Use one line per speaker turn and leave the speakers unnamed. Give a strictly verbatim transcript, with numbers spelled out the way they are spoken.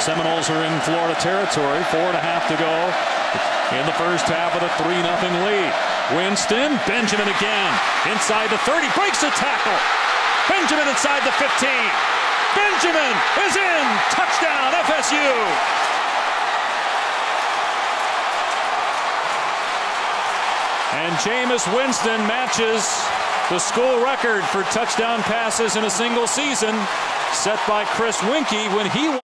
Seminoles are in Florida territory. Four and a half to go in the first half of the three nothing lead. Winston, Benjamin again. Inside the thirty, breaks the tackle. Benjamin inside the fifteen. Benjamin is in. Touchdown, F S U. And Jameis Winston matches the school record for touchdown passes in a single season, set by Chris Winkie when he